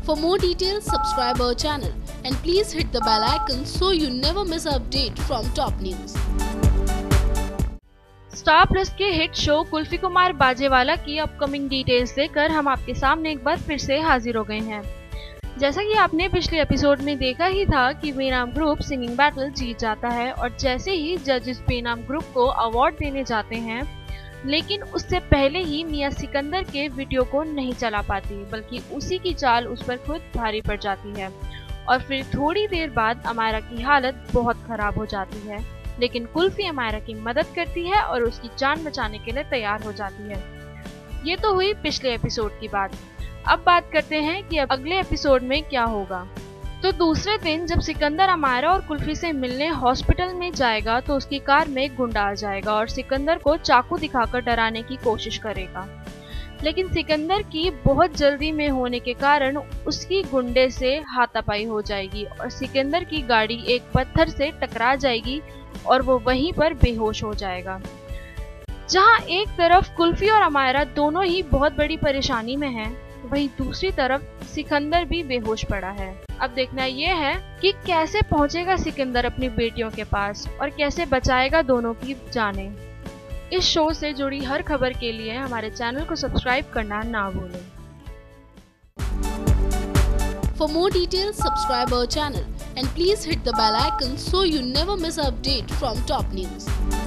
For more details, subscribe our channel and please hit the bell icon so you never miss an update from top news. Star Plus के hit show Kulfi Kumar Bajewala की upcoming details लेकर हम आपके सामने एक बार फिर से हाजिर हो गए हैं। जैसा कि आपने पिछले एपिसोड में देखा ही था कि बेनाम ग्रुप सिंगिंग बैटल जीत जाता है और जैसे ही जजेस बेनाम ग्रुप को अवार्ड देने जाते हैं, लेकिन उससे पहले ही मियां सिकंदर के वीडियो को नहीं चला पाती, बल्कि उसी की चाल उस पर खुद भारी पड़ जाती है और फिर थोड़ी देर बाद अमायरा की हालत बहुत खराब हो जाती है। लेकिन कुल्फी अमायरा की मदद करती है और उसकी जान बचाने के लिए तैयार हो जाती है। ये तो हुई पिछले एपिसोड की बात। अब बात करते हैं कि अब अगले एपिसोड में क्या होगा। तो दूसरे दिन जब सिकंदर अमायरा और कुल्फी से मिलने हॉस्पिटल में जाएगा तो उसकी कार में एक गुंडा आ जाएगा और सिकंदर को चाकू दिखाकर डराने की कोशिश करेगा। लेकिन सिकंदर की बहुत जल्दी में होने के कारण उसकी गुंडे से हाथापाई हो जाएगी और सिकंदर की गाड़ी एक पत्थर से टकरा जाएगी और वो वहीं पर बेहोश हो जाएगा। जहां एक तरफ कुल्फी और अमायरा दोनों ही बहुत बड़ी परेशानी में हैं, वहीं दूसरी तरफ सिकंदर भी बेहोश पड़ा है। अब देखना ये है कि कैसे पहुंचेगा सिकंदर अपनी बेटियों के पास और कैसे बचाएगा दोनों की जानें। इस शो से जुड़ी हर खबर के लिए हमारे चैनल को सब्सक्राइब करना ना भूलें। For more details, subscribe our channel and please hit the bell icon so you never miss an update from top news.